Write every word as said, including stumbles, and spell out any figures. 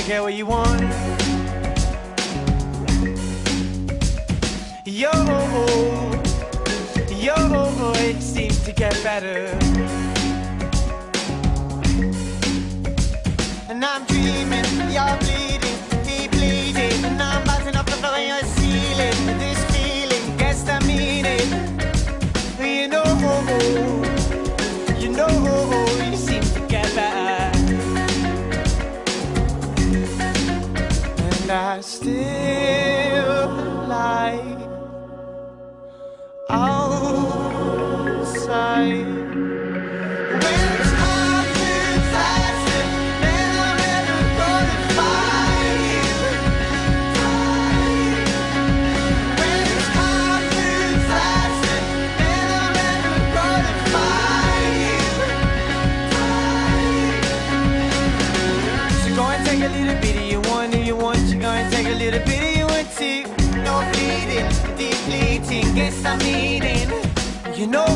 get what you want. Yo, yo, it seems to get better. And I'm dreaming, you're bleeding, keep bleeding, and I'm bouncing off the floor and you're ceiling. This feeling, guess I mean it. You know, you know, you seem to get better. And I still lie outside. Guess I'm needing, you know.